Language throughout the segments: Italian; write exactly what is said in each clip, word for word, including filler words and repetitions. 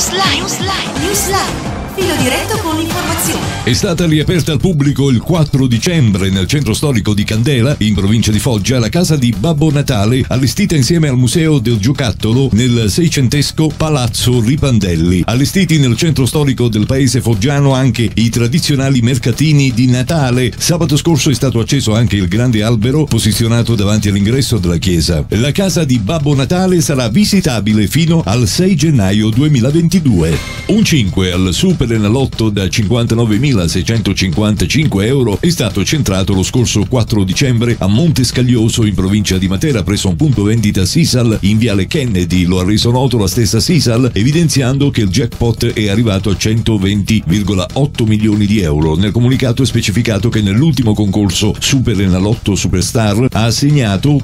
Newsline. Newsline. Newsline. Filo diretto con l'informazione. È stata riaperta al pubblico il quattro dicembre nel centro storico di Candela, in provincia di Foggia, la casa di Babbo Natale, allestita insieme al Museo del Giocattolo nel seicentesco Palazzo Ripandelli. Allestiti nel centro storico del paese foggiano anche i tradizionali mercatini di Natale. Sabato scorso è stato acceso anche il grande albero posizionato davanti all'ingresso della chiesa. La casa di Babbo Natale sarà visitabile fino al sei gennaio duemilaventidue. Un cinque al Super Enalotto da cinquantanovemilaseicentocinquantacinque euro è stato centrato lo scorso quattro dicembre a Monte Scaglioso, in provincia di Matera, presso un punto vendita Sisal in viale Kennedy. Lo ha reso noto la stessa Sisal, evidenziando che il jackpot è arrivato a centoventi virgola otto milioni di euro. Nel comunicato è specificato che nell'ultimo concorso Super Enalotto Superstar ha assegnato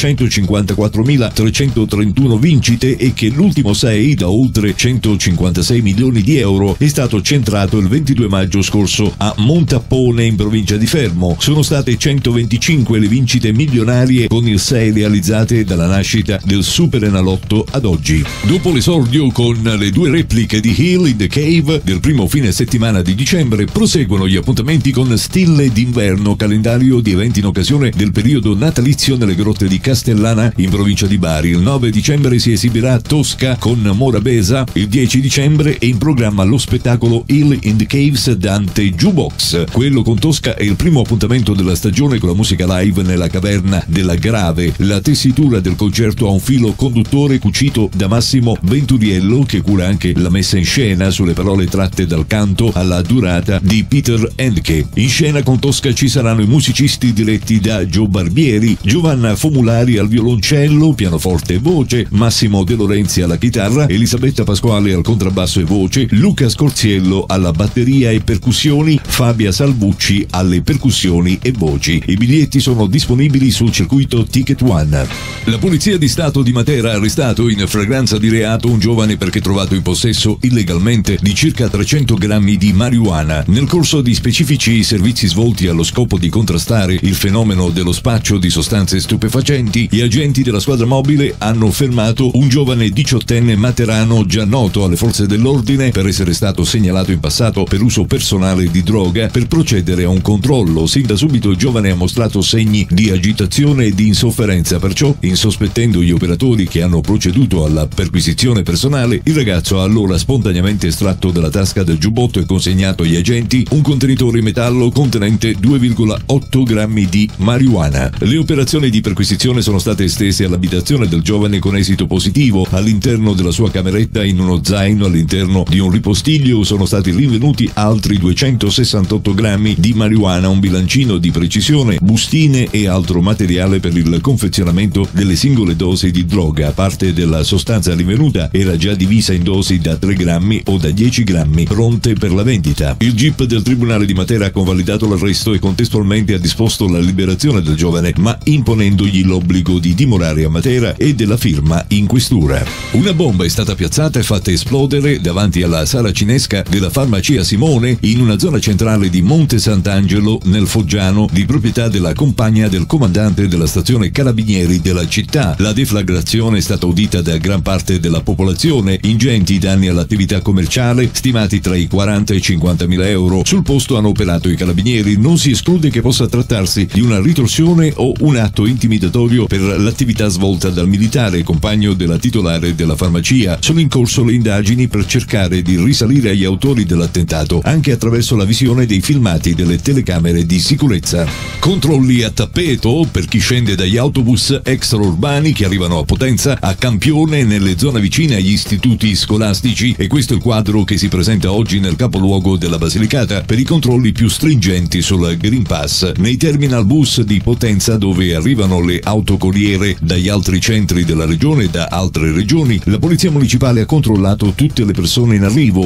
quattrocentocinquantaquattromilatrecentotrentuno vincite e che l'ultimo sei, da oltre centocinquantasei milioni di euro, è stato centrato il ventidue maggio scorso a Montappone, in provincia di Fermo. Sono state centoventicinque le vincite milionarie, con il sei realizzate dalla nascita del Super Enalotto ad oggi. Dopo l'esordio con le due repliche di Hill in the Cave del primo fine settimana di dicembre, proseguono gli appuntamenti con Stille d'inverno, calendario di eventi in occasione del periodo natalizio nelle grotte di Castellana, in provincia di Bari. Il nove dicembre si esibirà a Tosca con Morabeza, il dieci dicembre è in programma lo spettacolo Hill in the Caves Dante Jukebox. Quello con Tosca è il primo appuntamento della stagione con la musica live nella caverna della Grave. La tessitura del concerto ha un filo conduttore cucito da Massimo Venturiello, che cura anche la messa in scena sulle parole tratte dal canto alla durata di Peter Handke. In scena con Tosca ci saranno i musicisti diretti da Gio Barbieri, Giovanna Fomulari al violoncello, pianoforte e voce, Massimo De Lorenzi alla chitarra, Elisabetta Pasquale al contrabbasso e voce, Luca Scorziello alla batteria e percussioni, Fabia Salvucci alle percussioni e voci. I biglietti sono disponibili sul circuito Ticket One. La Polizia di Stato di Matera ha arrestato in flagranza di reato un giovane perché trovato in possesso illegalmente di circa trecento grammi di marijuana. Nel corso di specifici servizi svolti allo scopo di contrastare il fenomeno dello spaccio di sostanze stupefacenti, gli agenti della squadra mobile hanno fermato un giovane diciottenne materano già noto alle forze dell'ordine per essere stato segnalato in passato per uso personale di droga. Per procedere a un controllo, sin da subito il giovane ha mostrato segni di agitazione e di insofferenza, perciò, insospettendo gli operatori che hanno proceduto alla perquisizione personale, il ragazzo ha allora spontaneamente estratto dalla tasca del giubbotto e consegnato agli agenti un contenitore in metallo contenente due virgola otto grammi di marijuana. Le operazioni di perquisizione sono state estese all'abitazione del giovane con esito positivo. All'interno della sua cameretta, in uno zaino all'interno di un ripostiglio, sono stati rinvenuti altri duecentosessantotto grammi di marijuana, un bilancino di precisione, bustine e altro materiale per il confezionamento delle singole dosi di droga. Parte della sostanza rinvenuta era già divisa in dosi da tre grammi o da dieci grammi, pronte per la vendita. Il G I P del Tribunale di Matera ha convalidato l'arresto e contestualmente ha disposto la liberazione del giovane, ma imponendogli l'obbligo di dimorare a Matera e della firma in questura. Una bomba è stata piazzata e fatta esplodere davanti alla sala cinesca della farmacia Simone in una zona centrale di Monte Sant'Angelo nel Foggiano, di proprietà della compagna del comandante della stazione Carabinieri della città. La deflagrazione è stata udita da gran parte della popolazione. Ingenti danni all'attività commerciale, stimati tra i quaranta e i cinquantamila euro. Sul posto hanno operato i carabinieri. Non si esclude che possa trattarsi di una ritorsione o un atto intimidatorio per l'attività svolta dal militare, compagno della titolare della farmacia. Sono in corso le indagini per cercare di risalire agli autori dell'attentato, anche attraverso la visione dei filmati delle telecamere di sicurezza. Controlli a tappeto per chi scende dagli autobus extraurbani che arrivano a Potenza, a Campione, nelle zone vicine agli istituti scolastici, e questo è il quadro che si presenta oggi nel capoluogo della Basilicata per i controlli più stringenti sul Green Pass. Nei terminal bus di Potenza, dove arrivano le autocorriere dagli altri centri della regione e da altre regioni, la polizia municipale ha controllato tutte le persone in arrivo. Una di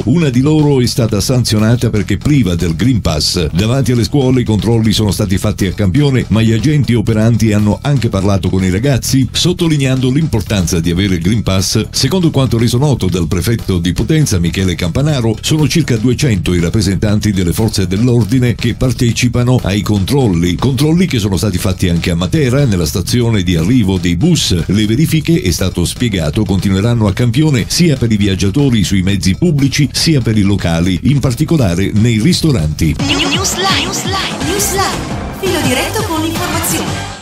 loro è stata sanzionata perché priva del Green Pass. Davanti alle scuole i controlli sono stati fatti a campione, ma gli agenti operanti hanno anche parlato con i ragazzi, sottolineando l'importanza di avere il Green Pass. Secondo quanto reso noto dal prefetto di Potenza Michele Campanaro, sono circa duecento i rappresentanti delle forze dell'ordine che partecipano ai controlli, controlli che sono stati fatti anche a Matera, nella stazione di arrivo dei bus. Le verifiche, è stato spiegato, continueranno a campione sia per i viaggiatori sui mezzi pubblici sia per i locali, in particolare nei ristoranti. News Live, News Live, News Live, filo diretto con l'informazione.